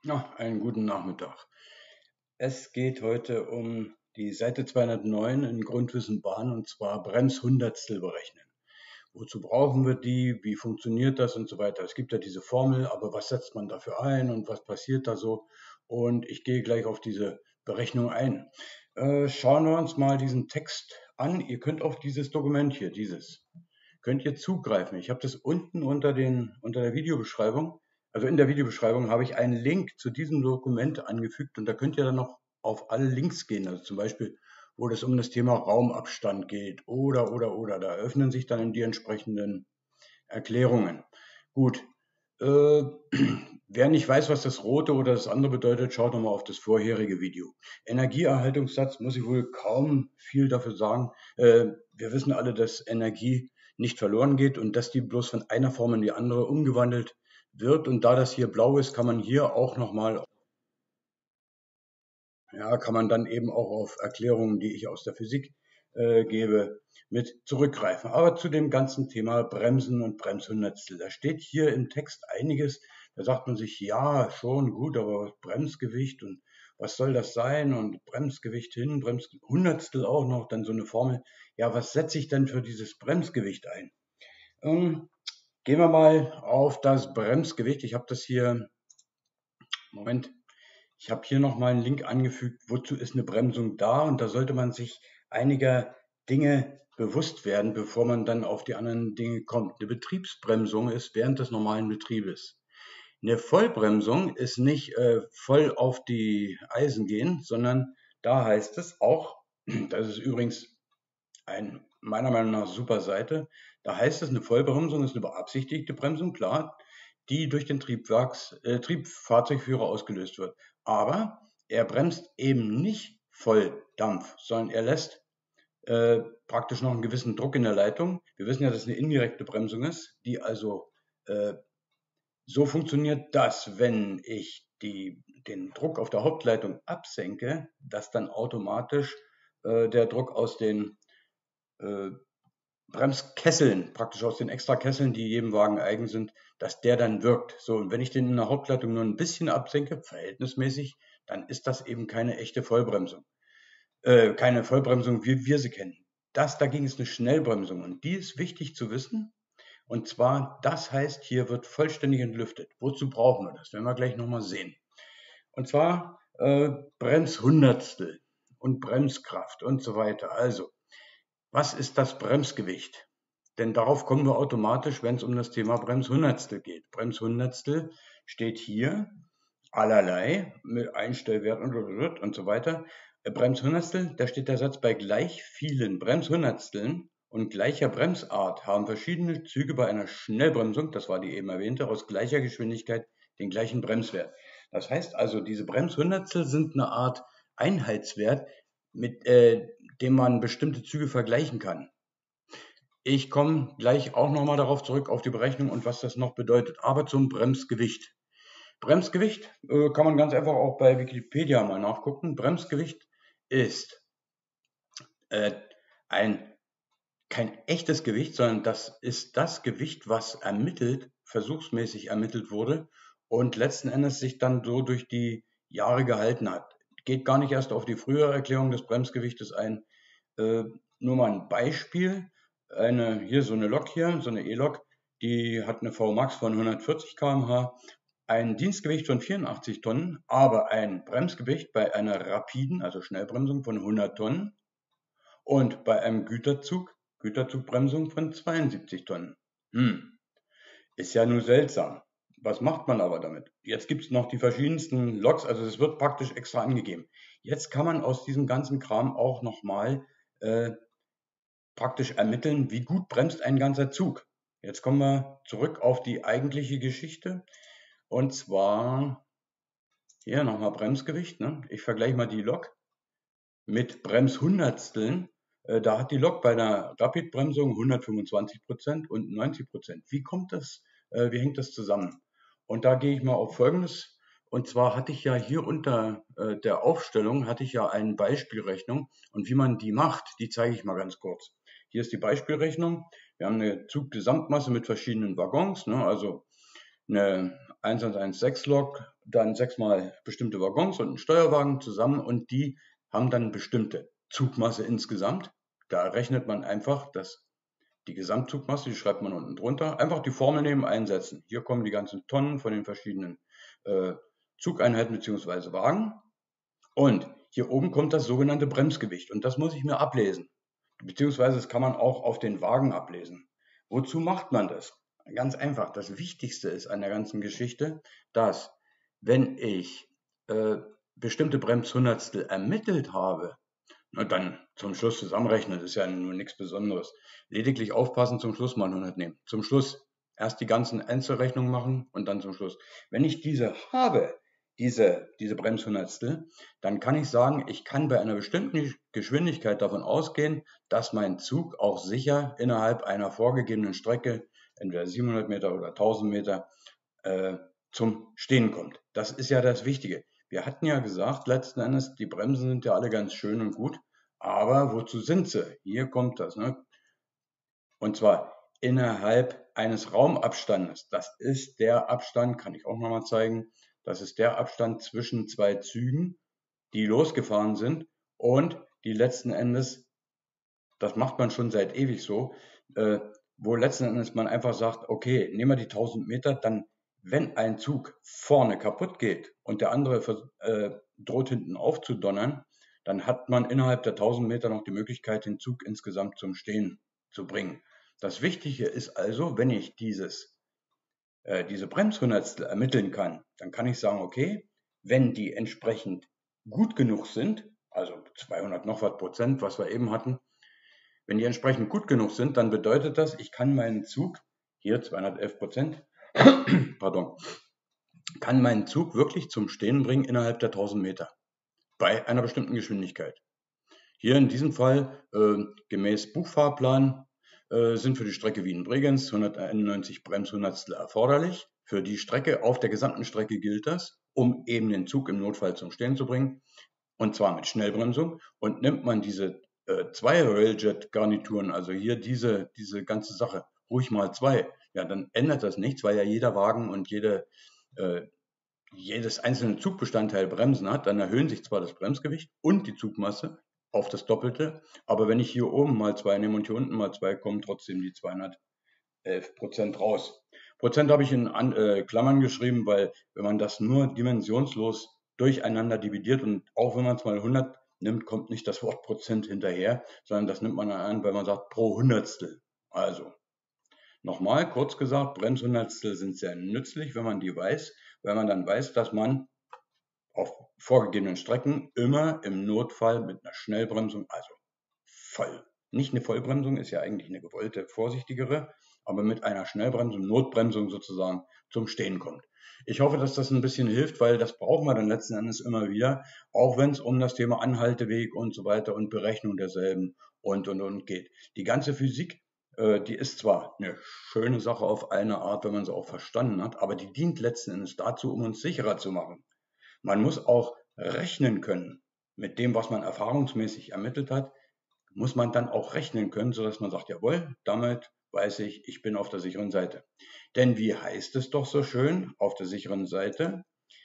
Ja, einen guten Nachmittag. Es geht heute um die Seite 209 in Grundwissen Bahn, und zwar Bremshundertstel berechnen. Wozu brauchen wir die? Wie funktioniert das und so weiter? Es gibt ja diese Formel, aber was setzt man dafür ein und was passiert da so? Und ich gehe gleich auf diese Berechnung ein. Schauen wir uns mal diesen Text an. Ihr könnt auf dieses Dokument hier, könnt ihr zugreifen. Ich habe das unten unter der Videobeschreibung, also in der Videobeschreibung habe ich einen Link zu diesem Dokument angefügt, und da könnt ihr dann noch auf alle Links gehen. Also zum Beispiel, wo es um das Thema Raumabstand geht oder. Da öffnen sich dann die entsprechenden Erklärungen. Gut. Äh, Wer nicht weiß, was das rote oder das andere bedeutet, schaut nochmal auf das vorherige Video. Energieerhaltungssatz muss ich wohl kaum viel dafür sagen. Wir wissen alle, dass Energie nicht verloren geht und dass die bloß von einer Form in die andere umgewandelt wird. Und da das hier blau ist, kann man hier auch nochmal, ja, kann man dann eben auch auf Erklärungen, die ich aus der Physik gebe, mit zurückgreifen. Aber zu dem ganzen Thema Bremsen und Bremshundertstel. Da steht hier im Text einiges. Da sagt man sich, ja, schon gut, aber Bremsgewicht und was soll das sein? Und Bremsgewicht hin, Bremshundertstel auch noch, dann so eine Formel. Ja, was setze ich denn für dieses Bremsgewicht ein? Ähm, Gehen wir mal auf das Bremsgewicht. Ich habe das hier, Moment, ich habe hier noch mal einen Link angefügt, wozu ist eine Bremsung da? Und da sollte man sich einiger Dinge bewusst werden, bevor man dann auf die anderen Dinge kommt. Eine Betriebsbremsung ist während des normalen Betriebes. Eine Vollbremsung ist nicht voll auf die Eisen gehen, sondern da heißt es auch, das ist übrigens ein meiner Meinung nach super Seite, da heißt es, eine Vollbremsung ist eine beabsichtigte Bremsung, klar, die durch den Triebfahrzeugführer ausgelöst wird. Aber er bremst eben nicht Volldampf, sondern er lässt praktisch noch einen gewissen Druck in der Leitung. Wir wissen ja, dass es eine indirekte Bremsung ist, die also äh, so funktioniert, dass wenn ich den Druck auf der Hauptleitung absenke, dass dann automatisch der Druck aus den äh, Bremskesseln, praktisch aus den extra Kesseln, die jedem Wagen eigen sind, dass der dann wirkt. So, und wenn ich den in der Hauptleitung nur ein bisschen absenke, verhältnismäßig, dann ist das eben keine echte Vollbremsung. Keine Vollbremsung, wie wir sie kennen. Das dagegen ist eine Schnellbremsung, und die ist wichtig zu wissen. Und zwar, das heißt, hier wird vollständig entlüftet. Wozu brauchen wir das? Werden wir gleich nochmal sehen. Und zwar Bremshundertstel und Bremskraft und so weiter. Also, was ist das Bremsgewicht? Denn darauf kommen wir automatisch, wenn es um das Thema Bremshundertstel geht. Bremshundertstel steht hier allerlei mit Einstellwert und so weiter. Bremshundertstel, da steht der Satz: bei gleich vielen Bremshundertsteln und gleicher Bremsart haben verschiedene Züge bei einer Schnellbremsung, das war die eben erwähnte, aus gleicher Geschwindigkeit den gleichen Bremswert. Das heißt also, diese Bremshundertstel sind eine Art Einheitswert, mit dem man bestimmte Züge vergleichen kann. Ich komme gleich auch nochmal darauf zurück, auf die Berechnung und was das noch bedeutet. Aber zum Bremsgewicht. Bremsgewicht kann man ganz einfach auch bei Wikipedia mal nachgucken. Bremsgewicht ist äh, ein, kein echtes Gewicht, sondern das ist das Gewicht, was versuchsmäßig ermittelt wurde und letzten Endes sich dann so durch die Jahre gehalten hat. Geht gar nicht erst auf die frühere Erklärung des Bremsgewichtes ein. Äh, Nur mal ein Beispiel. Hier so eine Lok hier, so eine E-Lok, die hat eine Vmax von 140 km/h, ein Dienstgewicht von 84 Tonnen, aber ein Bremsgewicht bei einer rapiden, also Schnellbremsung von 100 Tonnen und bei einem Güterzugbremsung von 72 Tonnen. Ist ja nur seltsam. Was macht man aber damit? Jetzt gibt es noch die verschiedensten Loks, also es wird praktisch extra angegeben. Jetzt kann man aus diesem ganzen Kram auch nochmal praktisch ermitteln, wie gut bremst ein ganzer Zug. Jetzt kommen wir zurück auf die eigentliche Geschichte. Und zwar hier nochmal Bremsgewicht. Ne? Ich vergleiche mal die Lok mit Bremshundertsteln. Da hat die Lok bei einer Rapidbremsung 125% und 90%. Wie kommt das? Wie hängt das zusammen? Und da gehe ich mal auf Folgendes. Und zwar hatte ich ja hier unter der Aufstellung, hatte ich ja eine Beispielrechnung. Und wie man die macht, die zeige ich mal ganz kurz. Hier ist die Beispielrechnung. Wir haben eine Zuggesamtmasse mit verschiedenen Waggons, ne? Also eine 1116 Lok, dann 6-mal bestimmte Waggons und einen Steuerwagen zusammen und die haben dann bestimmte Zugmasse insgesamt. Da rechnet man einfach die Gesamtzugmasse, die schreibt man unten drunter. Einfach die Formel nehmen, einsetzen. Hier kommen die ganzen Tonnen von den verschiedenen äh, Zugeinheiten bzw. Wagen. Und hier oben kommt das sogenannte Bremsgewicht. Und das muss ich mir ablesen. Beziehungsweise das kann man auch auf den Wagen ablesen. Wozu macht man das? Ganz einfach. Das Wichtigste ist an der ganzen Geschichte, dass wenn ich bestimmte Bremshundertstel ermittelt habe, na dann zum Schluss zusammenrechnen, das ist ja nur nichts Besonderes. Lediglich aufpassen, zum Schluss mal 100 nehmen. Zum Schluss erst die ganzen Einzelrechnungen machen und dann zum Schluss. Wenn ich diese habe, diese Bremshundertstel, dann kann ich sagen, ich kann bei einer bestimmten Geschwindigkeit davon ausgehen, dass mein Zug auch sicher innerhalb einer vorgegebenen Strecke, entweder 700 Meter oder 1000 Meter, zum Stehen kommt. Das ist ja das Wichtige. Wir hatten ja gesagt, letzten Endes, die Bremsen sind ja alle ganz schön und gut, aber wozu sind sie? Hier kommt das, ne? Und zwar innerhalb eines Raumabstandes. Das ist der Abstand, kann ich auch nochmal zeigen, das ist der Abstand zwischen zwei Zügen, die losgefahren sind und die letzten Endes, das macht man schon seit ewig so, wo letzten Endes man einfach sagt, okay, nehmen wir die 1000 Meter, dann wenn ein Zug vorne kaputt geht und der andere droht hinten aufzudonnern, dann hat man innerhalb der 1000 Meter noch die Möglichkeit, den Zug insgesamt zum Stehen zu bringen. Das Wichtige ist also, wenn ich diese Bremshundertstel ermitteln kann, dann kann ich sagen, okay, wenn die entsprechend gut genug sind, also 200 noch was Prozent, was wir eben hatten, wenn die entsprechend gut genug sind, dann bedeutet das, ich kann meinen Zug, hier 211%, pardon, kann meinen Zug wirklich zum Stehen bringen innerhalb der 1000 Meter bei einer bestimmten Geschwindigkeit. Hier in diesem Fall gemäß Buchfahrplan sind für die Strecke Wien-Bregenz 191 Bremshundertstel erforderlich. Für die Strecke, auf der gesamten Strecke gilt das, um eben den Zug im Notfall zum Stehen zu bringen, und zwar mit Schnellbremsung. Und nimmt man diese zwei Railjet-Garnituren, also hier diese ganze Sache, ruhig mal 2, ja, dann ändert das nichts, weil ja jeder Wagen und jedes einzelne Zugbestandteil Bremsen hat, dann erhöhen sich zwar das Bremsgewicht und die Zugmasse auf das Doppelte, aber wenn ich hier oben mal 2 nehme und hier unten mal 2, kommen trotzdem die 211% raus. Prozent habe ich in Klammern geschrieben, weil wenn man das nur dimensionslos durcheinander dividiert und auch wenn man es mal 100 nimmt, kommt nicht das Wort Prozent hinterher, sondern das nimmt man dann an, weil man sagt pro Hundertstel. Also nochmal kurz gesagt, Bremshundertstel sind sehr nützlich, wenn man die weiß, weil man dann weiß, dass man auf vorgegebenen Strecken immer im Notfall mit einer Schnellbremsung, also voll, nicht eine Vollbremsung, ist ja eigentlich eine gewollte, vorsichtigere, aber mit einer Schnellbremsung, Notbremsung sozusagen zum Stehen kommt. Ich hoffe, dass das ein bisschen hilft, weil das brauchen wir dann letzten Endes immer wieder, auch wenn es um das Thema Anhalteweg und so weiter und Berechnung derselben und geht. Die ganze Physik, die ist zwar eine schöne Sache auf eine Art, wenn man sie auch verstanden hat, aber die dient letzten Endes dazu, um uns sicherer zu machen. Man muss auch rechnen können. Mit dem, was man erfahrungsmäßig ermittelt hat, muss man dann auch rechnen können, sodass man sagt, jawohl, damit weiß ich, ich bin auf der sicheren Seite. Denn wie heißt es doch so schön, auf der sicheren Seite,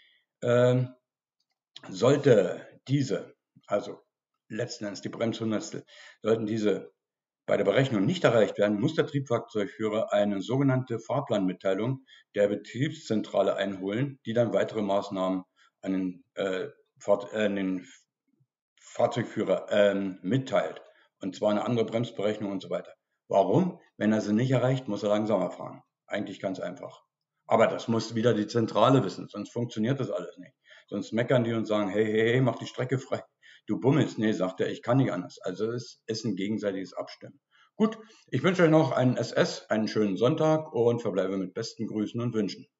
sollte diese, also letzten Endes die Bremshundertstel, sollten diese bei der Berechnung nicht erreicht werden, muss der Triebfahrzeugführer eine sogenannte Fahrplanmitteilung der Betriebszentrale einholen, die dann weitere Maßnahmen an den Fahrzeugführer mitteilt. Und zwar eine andere Bremsberechnung und so weiter. Warum? Wenn er sie nicht erreicht, muss er langsamer fahren. Eigentlich ganz einfach. Aber das muss wieder die Zentrale wissen, sonst funktioniert das alles nicht. Sonst meckern die und sagen, hey, mach die Strecke frei. Du bummelst. Nee, sagt er, ich kann nicht anders. Also es ist ein gegenseitiges Abstimmen. Gut, ich wünsche euch noch einen SS, einen schönen Sonntag und verbleibe mit besten Grüßen und Wünschen.